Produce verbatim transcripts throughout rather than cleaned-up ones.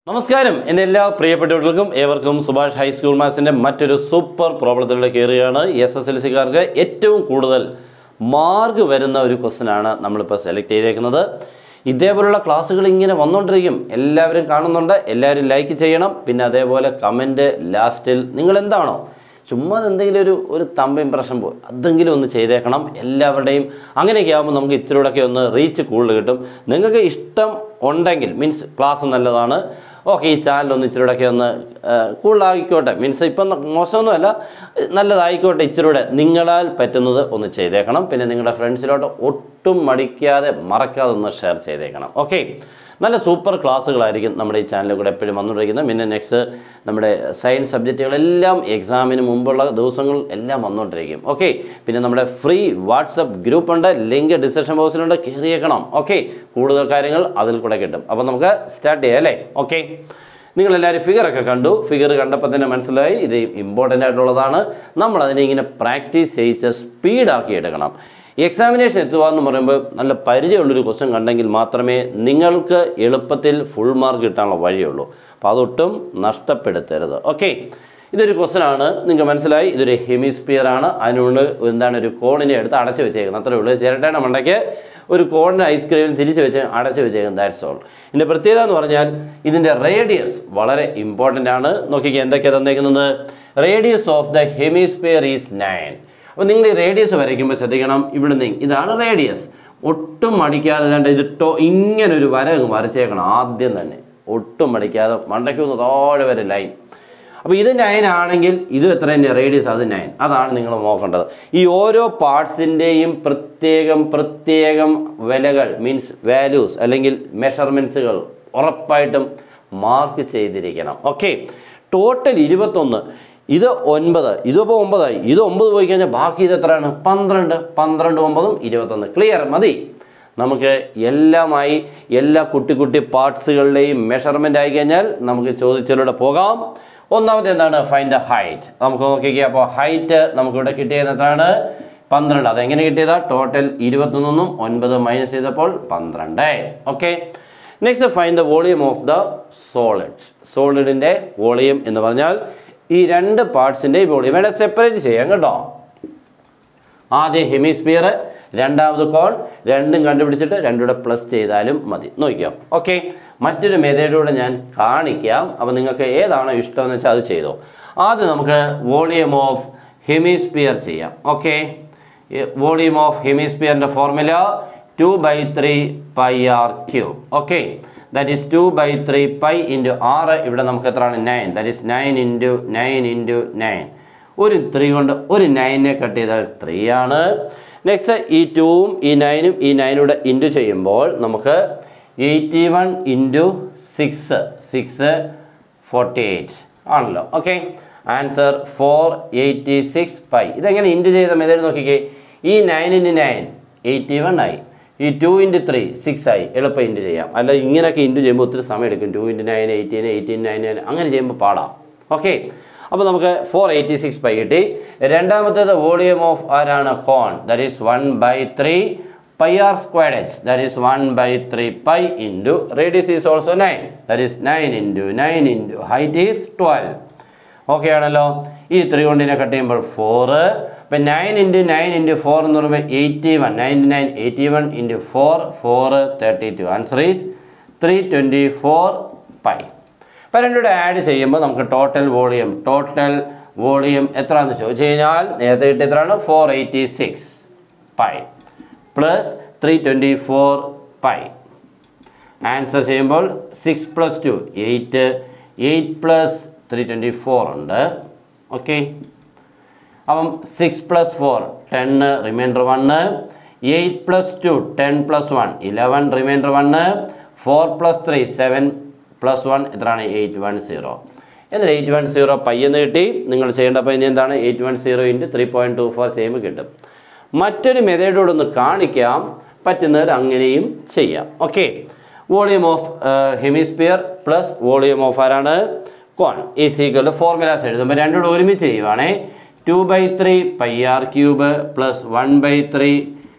നമസ്കാരം എൻ്റെ എല്ലാ പ്രിയപ്പെട്ടവർക്കും ഏവർക്കും സുഭാഷ് ഹൈസ്കൂൾ മാത്സിൻ്റെ മറ്റൊരു സൂപ്പർ പ്രോബ്ലത്തിലേക്ക് കയറുകയാണ്. എസ് എസ് എൽ സിക്കാർക്ക് ഏറ്റവും കൂടുതൽ മാർക്ക് വരുന്ന ഒരു ക്വസ്റ്റ്യനാണ് നമ്മളിപ്പോൾ സെലക്ട് ചെയ്തേക്കുന്നത്. ഇതേപോലുള്ള ക്ലാസ്സുകൾ ഇങ്ങനെ വന്നുകൊണ്ടിരിക്കും. എല്ലാവരും കാണുന്നുണ്ട്, എല്ലാവരും ലൈക്ക് ചെയ്യണം. പിന്നെ അതേപോലെ കമൻറ്റ് ലാസ്റ്റിൽ നിങ്ങൾ എന്താണോ ചുമ്മാ എന്തെങ്കിലും ഒരു ഒരു തമ്പ് ഇമ്പ്രഷൻ പോയി അതെങ്കിലും ഒന്ന് ചെയ്തേക്കണം എല്ലാവരുടെയും. അങ്ങനെയൊക്കെ ആകുമ്പോൾ നമുക്ക് ഇത്തിരിയോടൊക്കെ ഒന്ന് റീച്ച് കൂടുതൽ കിട്ടും. നിങ്ങൾക്ക് ഇഷ്ടം ഉണ്ടെങ്കിൽ മീൻസ് ക്ലാസ് നല്ലതാണ്, ഓക്കെ ഈ ചാനൽ ഒന്ന് ഇച്ചിരൂടെയൊക്കെ ഒന്ന് കൂടുതലായിക്കോട്ടെ, മീൻസ് ഇപ്പം മോശമൊന്നുമല്ല, നല്ലതായിക്കോട്ടെ, ഇച്ചിരൂടെ നിങ്ങളാൽ പറ്റുന്നത് ഒന്ന് ചെയ്തേക്കണം. പിന്നെ നിങ്ങളുടെ ഫ്രണ്ട്സിലോട്ട് ഒട്ടും മടിക്കാതെ മറക്കാതെ ഒന്ന് ഷെയർ ചെയ്തേക്കണം. ഓക്കെ, നല്ല സൂപ്പർ ക്ലാസ്സുകളായിരിക്കും നമ്മുടെ ഈ ചാനലിൽ കൂടെ എപ്പോഴും വന്നുകൊണ്ടിരിക്കുന്നത്. പിന്നെ നെക്സ്റ്റ് നമ്മുടെ സയൻസ് സബ്ജക്റ്റുകളെല്ലാം എക്സാമിന് മുമ്പുള്ള ദിവസങ്ങൾ എല്ലാം വന്നുകൊണ്ടിരിക്കും. ഓക്കെ, പിന്നെ നമ്മുടെ ഫ്രീ വാട്സപ്പ് ഗ്രൂപ്പുണ്ട്, ലിങ്ക് ഡിസ്ക്രിപ്ഷൻ ബോക്സിലുണ്ട്, കയറിയേക്കണം. ഓക്കെ, കൂടുതൽ കാര്യങ്ങൾ അതിൽ കൂടെ കിട്ടും. അപ്പോൾ നമുക്ക് സ്റ്റാർട്ട് ചെയ്യാം അല്ലേ? ഓക്കെ, നിങ്ങളെല്ലാവരും ഫിഗറൊക്കെ കണ്ടു. ഫിഗർ കണ്ടപ്പോൾ തന്നെ മനസ്സിലായി ഇത് ഇമ്പോർട്ടൻ്റ് ആയിട്ടുള്ളതാണ്. നമ്മളതിനെ ഇങ്ങനെ പ്രാക്ടീസ് ചെയ്യിച്ച് സ്പീഡാക്കി എടുക്കണം. എക്സാമിനേഷൻ എത്തുക എന്ന് പറയുമ്പോൾ നല്ല പരിചയമുള്ളൊരു ക്വസ്റ്റ്യൻ കണ്ടെങ്കിൽ മാത്രമേ നിങ്ങൾക്ക് എളുപ്പത്തിൽ ഫുൾ മാർക്ക് കിട്ടാനുള്ള വഴിയുള്ളൂ. അപ്പോൾ അതൊട്ടും നഷ്ടപ്പെടുത്തരുത്. ഓക്കെ, ഇതൊരു ക്വസ്റ്റ്യൻ ആണ്, നിങ്ങൾക്ക് മനസ്സിലായി. ഇതൊരു ഹെമിസ്ഫിയർ ആണ്. അതിനുള്ളിൽ എന്താണ് ഒരു കോണിനെ എടുത്ത് അടച്ചു വെച്ചേക്കുന്നത്, അത്രേ ഉള്ളൂ. ചിരട്ടയുടെ മണ്ടയ്ക്ക് ഒരു കോണിന് ഐസ്ക്രീം തിരിച്ച് വെച്ച് അടച്ചു വെച്ചേക്കുന്നത്, ദാറ്റ്സ് ഓൾ. ഇതിൻ്റെ പ്രത്യേകത എന്ന് പറഞ്ഞാൽ ഇതിൻ്റെ റേഡിയസ് വളരെ ഇമ്പോർട്ടൻ്റ് ആണ്. നോക്കിക്കുക എന്തൊക്കെയാണ് തന്നേക്കുന്നത്. Radius of the hemisphere is nine. അപ്പോൾ നിങ്ങൾ ഈ റേഡിയസ് വരയ്ക്കുമ്പോൾ ശ്രദ്ധിക്കണം, ഇവിടുന്ന് ഇതാണ് റേഡിയസ്. ഒട്ടും മടിക്കാതെ കണ്ട് ഇത് ടോ ഇങ്ങനൊരു വര അങ്ങ് വരച്ചേക്കണം ആദ്യം തന്നെ, ഒട്ടും മടിക്കാതെ മണ്ടയ്ക്കൊന്ന് താഴെ വരെ ലൈൻ. അപ്പോൾ ഇത് നയൻ ആണെങ്കിൽ ഇത് എത്ര തന്നെ റേഡിയസ്, അത് നയൻ. അതാണ് നിങ്ങൾ നോക്കേണ്ടത്. ഈ ഓരോ പാർട്സിൻ്റെയും പ്രത്യേകം പ്രത്യേകം വിലകൾ മീൻസ് വാല്യൂസ് അല്ലെങ്കിൽ മെഷർമെൻറ്റ്സുകൾ ഉറപ്പായിട്ടും മാർക്ക് ചെയ്തിരിക്കണം. ഓക്കെ, ടോട്ടൽ ഇരുപത്തൊന്ന്, ഇത് ഒൻപത്, ഇതിപ്പോൾ ഒമ്പതായി, ഇത് ഒമ്പത് പോയി കഴിഞ്ഞാൽ ബാക്കി ഇത് എത്രയാണ്? പന്ത്രണ്ട്. പന്ത്രണ്ട് ഒമ്പതും ഇരുപത്തൊന്ന്. ക്ലിയർ? മതി. നമുക്ക് എല്ലാമായി എല്ലാ കുട്ടി കുട്ടി പാർട്സുകളുടെയും മെഷർമെൻ്റ് ആയി കഴിഞ്ഞാൽ നമുക്ക് ചോദിച്ചതിലൂടെ പോകാം. ഒന്നാമത്തെ എന്താണ്? Find the height. നമുക്ക് നോക്കിക്കുക. അപ്പോൾ ഹൈറ്റ് നമുക്കിവിടെ കിട്ടിയത് എത്രയാണ്? പന്ത്രണ്ട്. അതെങ്ങനെ കിട്ടിയതാ? ടോട്ടൽ ഇരുപത്തൊന്നും ഒൻപത് മൈനസ് ചെയ്തപ്പോൾ പന്ത്രണ്ട്. Okay, next find the volume of the solid. സോളിഡിൻ്റെ വോളിയം എന്ന് പറഞ്ഞാൽ ഈ രണ്ട് പാർട്സിൻ്റെ വോളിയം വേണേൽ സെപ്പറേറ്റ് ചെയ്യാം കേട്ടോ. ആദ്യം ഹെമിസ്ഫിയർ, രണ്ടാമത് കോൺ, രണ്ടും കണ്ടുപിടിച്ചിട്ട് രണ്ടുകൂടെ പ്ലസ് ചെയ്താലും മതി. നോക്കിയോ? ഓക്കെ, മറ്റൊരു മെത്തേഡിലൂടെ ഞാൻ കാണിക്കാം. അപ്പോൾ നിങ്ങൾക്ക് ഏതാണോ ഇഷ്ടമെന്ന് വെച്ചാൽ അത് ചെയ്തോ. ആദ്യം നമുക്ക് വോളിയം ഓഫ് ഹെമിസ്ഫിയർ ചെയ്യാം. ഓക്കെ, വോളിയം ഓഫ് ഹെമിസ്ഫിയറിൻ്റെ formula two by three pi r cube. Okay, that is two by three pi into r. ഇവിടെ നമുക്ക് എത്രയാണ്? Nine. that is nine into nine into nine. ഒരു ത്രീ കൊണ്ട് ഒരു നയനെ cut ചെയ്താൽ ത്രീ ആണ്. നെക്സ്റ്റ് ഈ ടൂവും ഈ നയനും ഈ നയനൂടെ ഇൻറ്റു ചെയ്യുമ്പോൾ നമുക്ക് eighty one into six six forty eight ആണല്ലോ. Okay, answer four eighty six pi. ഇതെങ്ങനെ ഇൻറ്റു ചെയ്ത മെത്തേഡ് നോക്കിക്കേ. ഈ nine into nine eighty one ആയി, ഈ ടു ഇൻറ്റു ത്രീ സിക്സ് ആയി. എളുപ്പം ഇൻറ്റു ചെയ്യാം. അല്ല ഇങ്ങനെയൊക്കെ ഇൻറ്റു ചെയ്യുമ്പോൾ ഒത്തിരി സമയം എടുക്കും. Two into nine eighteen, eighteen nine nine അങ്ങനെ ചെയ്യുമ്പോൾ പാടാം. ഓക്കെ, അപ്പോൾ നമുക്ക് ഫോർ എയ്റ്റി സിക്സ് പൈ കിട്ടി. രണ്ടാമത്തേത് വോളിയം ഓഫ് ആരാണ്? Cone. That is one by three pi r squared h. That is one by three pi into radius is also nine. That is nine into nine into height is twelve. Okay ആണല്ലോ. ഈ three കൊണ്ടിനെ cut ചെയ്യുമ്പോൾ four. അപ്പം nine into nine into four എന്ന് പറയുമ്പോൾ eighty one. Nine into nine eighty one into four four thirty two. Answer is three twenty four pi. അപ്പം രണ്ടുകൂടെ add ചെയ്യുമ്പോൾ നമുക്ക് ടോട്ടൽ വോളിയം ടോട്ടൽ വോളിയം എത്രയാണെന്ന് ചോദിച്ചു കഴിഞ്ഞാൽ നേരത്തെ കിട്ടിയ എത്രയാണ്? Four eighty six pi plus three twenty four pi. Answer ചെയ്യുമ്പോൾ six plus two eight, eight plus three twenty four ഉണ്ട്. ഓക്കെ, അപ്പം സിക്സ് പ്ലസ് ഫോർ ടെന്ന്, reminder one. Eight plus two ten plus one eleven, reminder one. Four plus three seven plus one എത്രയാണ്? Eight one zero. എന്നിട്ട് eight one zero pi എന്ന് കിട്ടി. നിങ്ങൾ ചെയ്യേണ്ടപ്പോൾ ഇനി എന്താണ്? Eight one zero into three point to four ചെയ്യുമ്പോൾ കിട്ടും. മറ്റൊരു മെത്തേഡോടൊന്ന് കാണിക്കാം, പറ്റുന്നവർ അങ്ങനെയും ചെയ്യാം. Okay, volume of hemisphere plus volume of ആരാണ്? Cone is equal to formulas എഴുതുമ്പോൾ രണ്ടുകൂടെ ഒരുമിച്ച് ചെയ്യുവാണേ. Two by three pi r cube plus one by three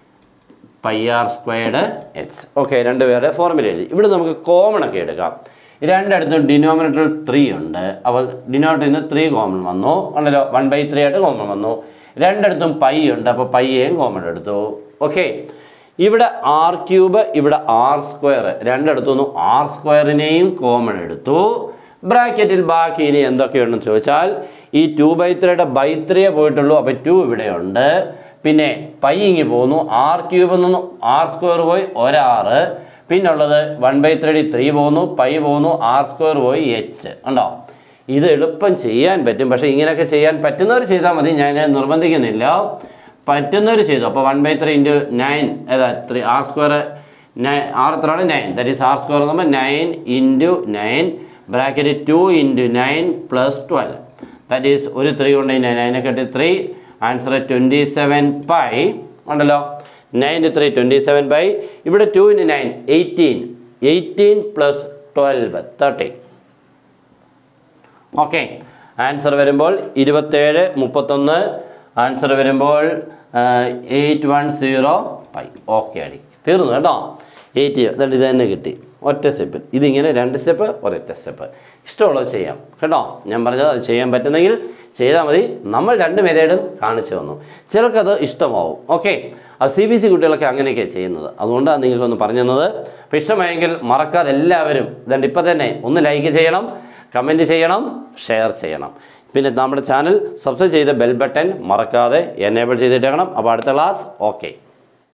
pi r squared h. Okay, രണ്ടുപേരുടെ ഫോർമുല എഴുതി. ഇവിടെ നമുക്ക് കോമൺ ഒക്കെ എടുക്കാം. രണ്ടിടത്തും ഡിനോമിനേറ്ററിൽ ത്രീ ഉണ്ട്. അപ്പോൾ ഡിനോമിനേറ്ററിൽ നിന്ന് ത്രീ കോമൺ വന്നു ഉണ്ടല്ലോ, വൺ ബൈ ത്രീ ആയിട്ട് കോമൺ വന്നു. രണ്ടിടത്തും പൈ ഉണ്ട്, അപ്പോൾ പൈയേയും കോമൺ എടുത്തു. ഓക്കെ, ഇവിടെ ആർ ക്യൂബ്, ഇവിടെ ആർ സ്ക്വയർ, രണ്ടിടത്തുനിന്നും ആർ സ്ക്വയറിനെയും കോമൺ എടുത്തു. ബ്രാക്കറ്റിൽ ബാക്കി ഇനി എന്തൊക്കെയുണ്ടെന്ന് ചോദിച്ചാൽ ഈ ടു ബൈ ത്രീയുടെ ബൈ ത്രീയെ പോയിട്ടുള്ളൂ, അപ്പോൾ ടു ഇവിടെയുണ്ട്. പിന്നെ പൈ ഇങ്ങി പോകുന്നു, ആർ ക്യൂബിൽ നിന്നും ആർ സ്ക്വയർ പോയി ഒരാറ്, പിന്നുള്ളത് വൺ ബൈ ത്രീ ത്രീ പോകുന്നു, പൈ പോകുന്നു, ആർ സ്ക്വയർ പോയി എച്ച് ഉണ്ടോ. ഇത് എളുപ്പം ചെയ്യാൻ പറ്റും, പക്ഷേ ഇങ്ങനെയൊക്കെ ചെയ്യാൻ പറ്റുന്നവർ ചെയ്താൽ മതി, ഞാൻ നിർബന്ധിക്കുന്നില്ല. പറ്റുന്നവർ ചെയ്തു. അപ്പോൾ one by three into nine ഏതാ three r square nine, r എത്രയാണ് nine, that is r square എന്ന് പറയുമ്പോൾ nine into nine bracket two into nine plus twelve, that is ഒരു ത്രീ കൊണ്ട് നയനെ കെട്ടി three, answer twenty seven pi ഉണ്ടല്ലോ. Nine into three twenty seven pi, ഇവിടെ two into nine eighteen, eighteen plus twelve thirty. Okay, answer വരുമ്പോൾ ഇരുപത്തേഴ് മുപ്പത്തൊന്ന്, answer വരുമ്പോൾ eight one zero pi. Okay അടി തീർന്നു കേട്ടോ. എയ്റ്റ് ഇത് തന്നെ കിട്ടി ഒറ്റ സ്റ്റെപ്പിൽ. ഇതിങ്ങനെ രണ്ട് സ്റ്റെപ്പ് ഒരൊറ്റ സ്റ്റെപ്പ്, ഇഷ്ടമുള്ളത് ചെയ്യാം കേട്ടോ. ഞാൻ പറഞ്ഞത് അത് ചെയ്യാൻ പറ്റുന്നെങ്കിൽ ചെയ്താൽ മതി. നമ്മൾ രണ്ട് മെത്തേഡും കാണിച്ചു തന്നു, ചിലർക്കത് ഇഷ്ടമാവും. ഓക്കെ, അത് സി ബി എസ് ഇ കുട്ടികളൊക്കെ അങ്ങനെയൊക്കെയാണ് ചെയ്യുന്നത്, അതുകൊണ്ടാണ് നിങ്ങൾക്കൊന്ന് പറഞ്ഞു തന്നത്. അപ്പോൾ ഇഷ്ടമായെങ്കിൽ മറക്കാതെ എല്ലാവരും ഇതുണ്ട് ഇപ്പം തന്നെ ഒന്ന് ലൈക്ക് ചെയ്യണം, കമൻറ്റ് ചെയ്യണം, ഷെയർ ചെയ്യണം. പിന്നെ നമ്മുടെ ചാനൽ സബ്സ്ക്രൈബ് ചെയ്ത ബെൽ ബട്ടൺ മറക്കാതെ എനേബിൾ ചെയ്തിട്ടേക്കണം. അപ്പോൾ അടുത്ത ക്ലാസ് ഓക്കെ.